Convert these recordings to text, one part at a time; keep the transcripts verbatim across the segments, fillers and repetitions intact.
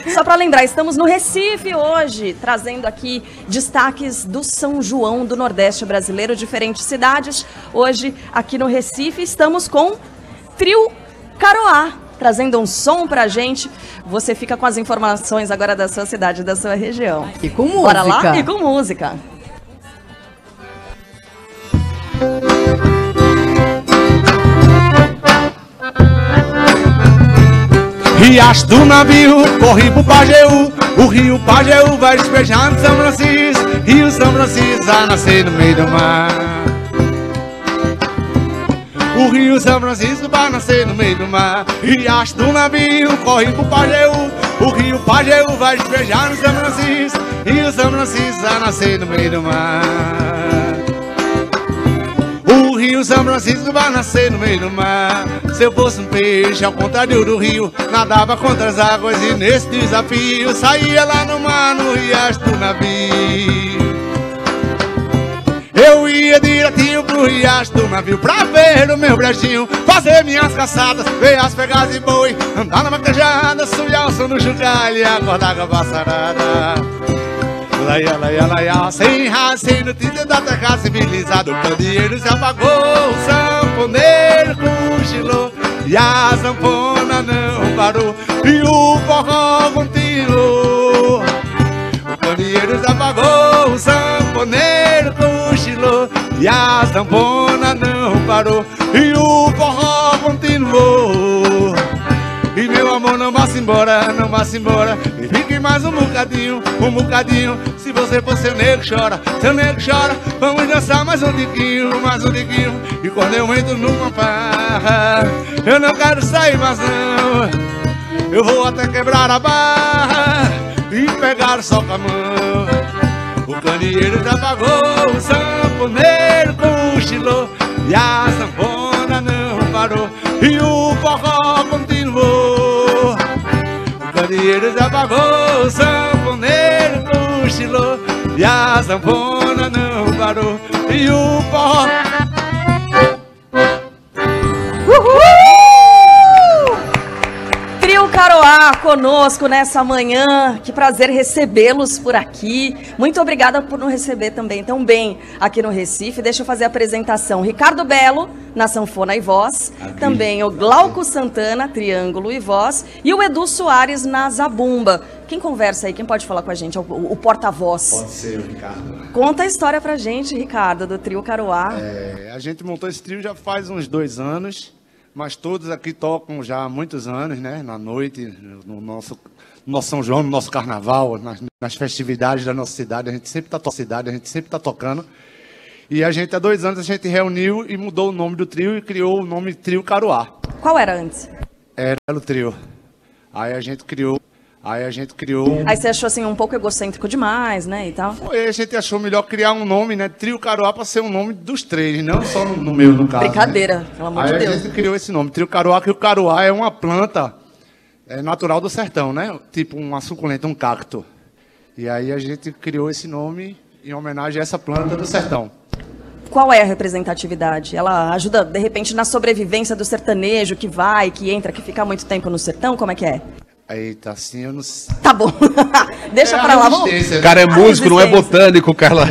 Só para lembrar, estamos no Recife hoje, trazendo aqui destaques do São João do Nordeste brasileiro, diferentes cidades. Hoje, aqui no Recife, estamos com Trio Caroá, trazendo um som pra gente. Você fica com as informações agora da sua cidade, da sua região. E com música. Bora lá? E com música. Riacho do navio, corri pro Pajeú. O rio Pajeú vai despejando São Francisco. Rio São Francisco vai nascer no meio do mar. O rio São Francisco vai nascer no meio do mar. Riacho do navio, corre pro Pajeú. O rio Pajeú vai despejar no São Francisco. Rio São Francisco vai nascer no meio do mar. O rio São Francisco vai nascer no meio do mar. Se eu fosse um peixe, ao contrário do rio, nadava contra as águas e nesse desafio saía lá no mar, no riacho do navio. Eu ia direitinho pro riacho do navio pra ver o meu brechinho, fazer minhas caçadas, ver as pegadas de boi, andar na vaquejada, subiar o som do chocalho e acordar com a passarada. Laia, laia, laia, sem raça, sem notícia da terra civilizada. O candeeiro se apagou, o sanfoneiro cochilou e a sanfona não parou e o forró continuou. O candeeiro se apagou, o sanfoneiro cochilou e a sanfona não parou e o forró continuou. E meu amor, não vá-se embora, não vá-se embora, e fique mais um bocadinho, um bocadinho. Se você for seu nego, chora, seu nego chora. Vamos dançar mais um tiquinho, mais um tiquinho. E quando eu entro numa farra, eu não quero sair mais não. Eu vou até quebrar a barra e pegar só com a mão. O candeeiro já apagou, o sanfoneiro cochilou e a sanfona não parou e o forró continuou. O candeeiro já apagou, o sanfoneiro cochilou e a sanfona não parou e o forró. Trio Caroá conosco nessa manhã, que prazer recebê-los por aqui. Muito obrigada por nos receber também tão bem aqui no Recife. Deixa eu fazer a apresentação. Ricardo Belo, na sanfona e voz. Aqui. Também o Glauco Santana, triângulo e voz. E o Edu Soares na zabumba. Quem conversa aí? Quem pode falar com a gente? O, o porta-voz. Pode ser o Ricardo. Conta a história pra gente, Ricardo, do Trio Caroá. É, a gente montou esse trio já faz uns dois anos. Mas todos aqui tocam já há muitos anos, né? Na noite, no nosso, no nosso São João, no nosso carnaval, nas, nas festividades da nossa cidade. A gente sempre está cidade, a gente sempre está tocando. E a gente, há dois anos, a gente reuniu e mudou o nome do trio e criou o nome Trio Caroá. Qual era antes? Era o trio. Aí a gente criou... Aí a gente criou... Aí você achou assim um pouco egocêntrico demais, né, e tal? Foi, a gente achou melhor criar um nome, né, Trio Caroá, para ser um nome dos três, não só no, no meu, no caso. Brincadeira, né? pelo amor Aí de Deus. a gente criou esse nome, Trio Caroá, que o caroá é uma planta é, natural do sertão, né? Tipo uma suculenta, um cacto. E aí a gente criou esse nome em homenagem a essa planta do sertão. Qual é a representatividade? Ela ajuda, de repente, na sobrevivência do sertanejo, que vai, que entra, que fica muito tempo no sertão? Como é que é? Eita, assim eu não sei. Tá bom. Deixa é pra lá. Vamos... O cara é músico, não é botânico, Carla.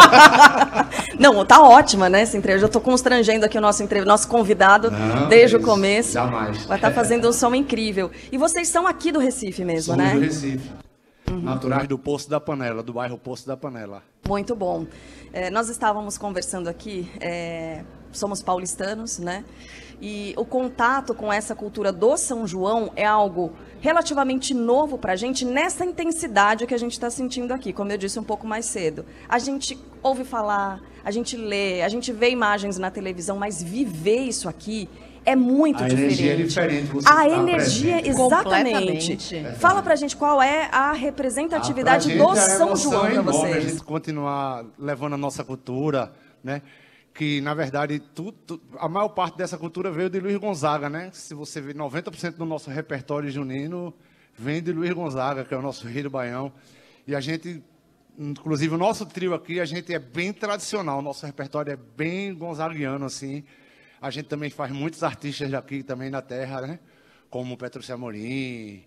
Não, tá ótima, né, essa entrevista. Eu tô constrangendo aqui o nosso, entre... nosso convidado não, desde é o começo. Jamais. Vai estar tá fazendo um som incrível. E vocês são aqui do Recife mesmo, Somos né? do Recife. Uhum. Naturais do Poço da Panela, do bairro Poço da Panela. Muito bom. É, nós estávamos conversando aqui, é, somos paulistanos, né? E o contato com essa cultura do São João é algo relativamente novo para a gente, nessa intensidade que a gente está sentindo aqui, como eu disse um pouco mais cedo. A gente ouve falar, a gente lê, a gente vê imagens na televisão, mas viver isso aqui é muito a diferente. Energia é diferente. Você a tá energia, presente. exatamente. É. Fala pra gente qual é a representatividade ah, do gente, São João para vocês. A gente continuar levando a nossa cultura, né? Que, na verdade, tudo, a maior parte dessa cultura veio de Luiz Gonzaga, né? Se você vê, noventa por cento do nosso repertório junino vem de Luiz Gonzaga, que é o nosso rei do Baião. E a gente, inclusive o nosso trio aqui, a gente é bem tradicional, o nosso repertório é bem gonzaguiano, assim. A gente também faz muitos artistas aqui também na terra, né? Como Petrúcio Amorim,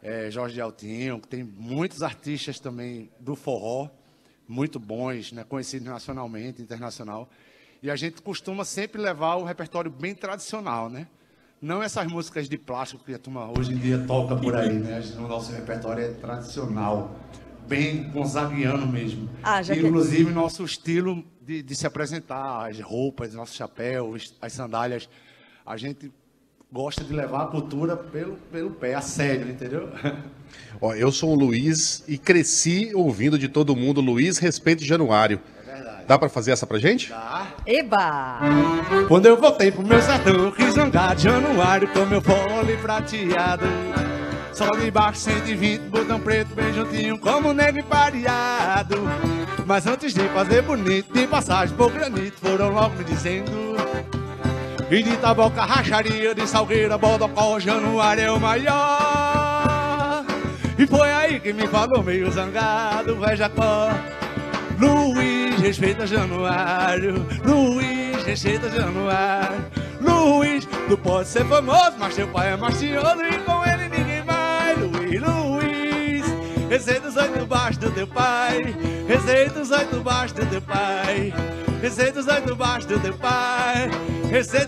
é, Jorge Altinho, que tem muitos artistas também do forró, muito bons, né, conhecidos nacionalmente, internacional. E a gente costuma sempre levar o repertório bem tradicional, né? Não essas músicas de plástico que a turma hoje em dia toca por aí, né? O nosso repertório é tradicional, bem gonzaguiano mesmo. Ah, já Inclusive, que... nosso estilo de, de se apresentar, as roupas, nossos chapéus, as sandálias, a gente gosta de levar a cultura pelo, pelo pé, a sério, entendeu? Ó, eu sou o Luiz e cresci ouvindo de todo mundo Luiz Respeito Januário. Dá pra fazer essa pra gente? Dá. Eba! Quando eu voltei pro meu sertão, quis zangar de Januário com meu fole prateado. Só de baixo cento e vinte, botão preto bem juntinho, como negro e pareado. Mas antes de fazer bonito, de passagem por granito, foram logo me dizendo: e de Taboca, Racharia, de Salgueira, Bodocó, Januário é o maior. E foi aí que me falou meio zangado, vai Jacó: Luiz, respeita Januário, Luiz, respeita Januário. Luiz, tu pode ser famoso, mas teu pai é mastioso e com ele ninguém vai. Luiz, Luiz, respeita os oito baixos do teu pai, respeita os oito baixos do teu pai, respeita os oito baixos do teu pai, respeita...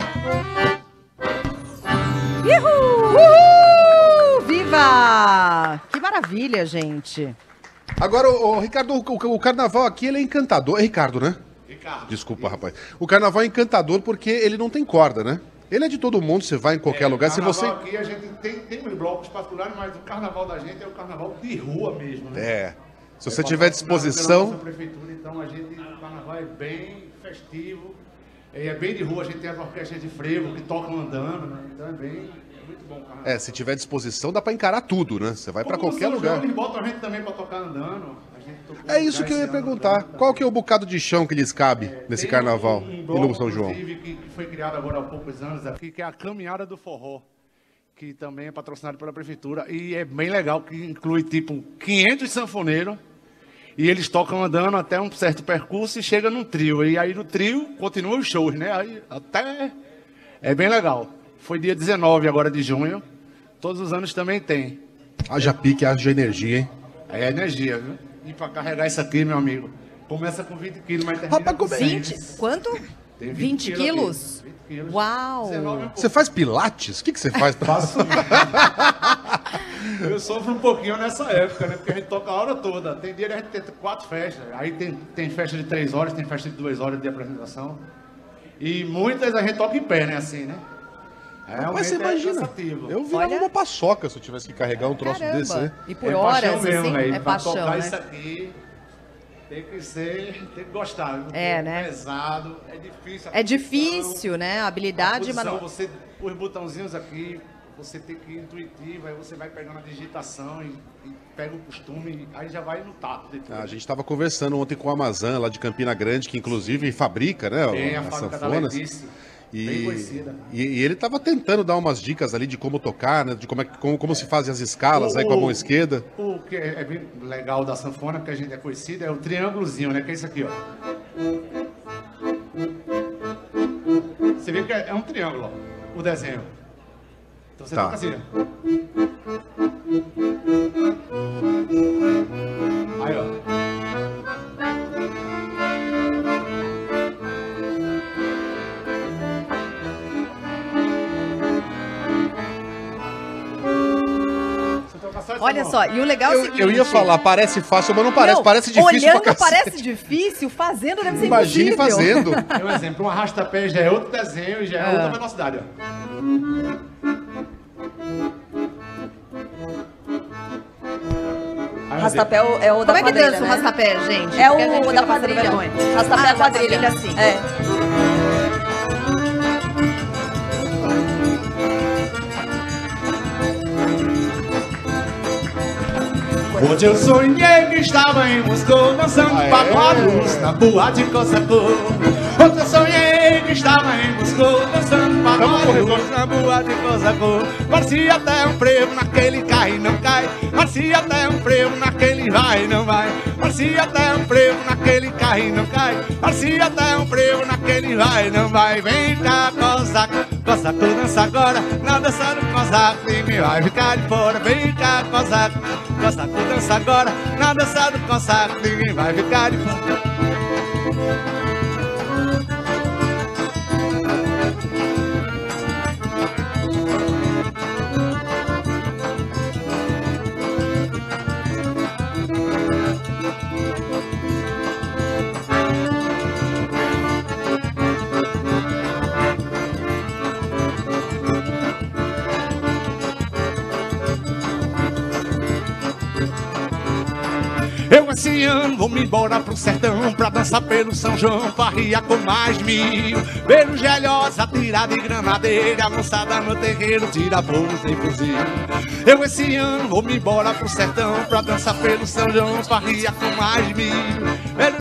Uhul! Uhul! Viva! Que maravilha, gente! Agora, o, o Ricardo, o, o carnaval aqui ele é encantador. É Ricardo, né? Ricardo. Desculpa, rapaz. O carnaval é encantador porque ele não tem corda, né? Ele é de todo mundo, você vai em qualquer é, lugar. Se você... aqui a gente tem, tem uns blocos particulares, mas o carnaval da gente é o carnaval de rua mesmo, né? É. Se você é tiver disposição... Nossa prefeitura, então a gente, o carnaval é bem festivo. É bem de rua, a gente tem as orquestras de frevo que tocam andando, né? Então é bem... Bom, é, se tiver disposição, dá pra encarar tudo, né? Você vai pra qualquer lugar. Eles botam a gente também pra tocar andando. A gente é isso que eu ia perguntar. Qual que é o bocado de chão que lhes cabe é, nesse carnaval um, um bloco, e no São João? Que, que foi criado agora há poucos anos aqui, que é a Caminhada do Forró, que também é patrocinado pela prefeitura. E é bem legal, que inclui tipo quinhentos sanfoneiros. E eles tocam andando até um certo percurso e chega num trio. E aí no trio continua os shows, né? Aí até é bem legal. Foi dia dezenove agora de junho. Todos os anos também tem. Haja pique, haja energia, hein? É energia, viu? E pra carregar isso aqui, meu amigo, começa com vinte quilos, mas termina Rapaz, com vinte? Quanto? Tem vinte, vinte quilos? vinte quilos. Uau! Um você faz pilates? O que, que você faz? Pra... Faço. Eu sofro um pouquinho nessa época, né? Porque a gente toca a hora toda. Tem dia que a gente tem quatro festas. Aí tem, tem festa de três horas, tem festa de duas horas de apresentação. E muitas a gente toca em pé, né? Assim, né? É, mas você imagina, é eu virava Olha... uma paçoca se eu tivesse que carregar um troço Caramba. desse, né? E por é horas, mesmo, assim, né? é paixão, pra tocar né? isso aqui, tem que ser, tem que gostar. É, né? Pesado, é difícil. É difícil, né? A habilidade, mas mano. Você, os botãozinhos aqui, você tem que ir intuitivo, aí você vai pegando a digitação e, e pega o costume, aí já vai no tato. De tudo. Ah, a gente estava conversando ontem com a Amazon, lá de Campina Grande, que inclusive fabrica, né? Tem a as fábrica sanfonas. da Letícia. E, e, e ele estava tentando dar umas dicas ali de como tocar, né? De como, é, como, como se fazem as escalas o, aí com a mão esquerda. O que é bem legal da sanfona, que a gente é conhecido, é o triângulozinho, né? Que é isso aqui, ó. Você vê que é, é um triângulo, ó, o desenho. Então você tá. toca assim, ó. Aí, ó. Olha só, e o legal é o eu, seguinte... Eu ia falar, parece fácil, mas não parece, não, parece difícil olhando pra cacete. parece difícil, fazendo deve ser Imagine impossível. fazendo. É um exemplo, um arrasta-pé já é outro desenho e já é ah. outra velocidade, ó. Rastapé é o da Como é que quadrilha, dança o né? rastapé, gente? É o gente da quadrilha. Rastapé ah, é a quadrilha. quadrilha, sim. É. Hoje eu sonhei que estava em Moscou dançando ah, é? pagodos na boate Cossacô. Hoje eu sonhei que estava em Moscou dançando pagodos na boate Cossacô. Parecia até um frevo naquele cai e não cai. Parecia até um frevo naquele vai e não vai. Parecia até um frevo naquele cai e não cai. Parecia até um frevo naquele vai, não vai. Vem cá, cosaco, cosaco, dança agora. Na dança do cosaco, ninguém vai ficar de fora. Vem cá, cosaco, cosaco, dança agora. Na dança do cosaco, ninguém vai ficar de fora. Eu esse ano vou me embora pro sertão pra dançar pelo São João, farria com mais mil. Ver gelhosa, tirar de granadeira, moçada no terreiro, tira bolos em fuzil. Eu esse ano vou me embora pro sertão pra dançar pelo São João, farria com mais mil.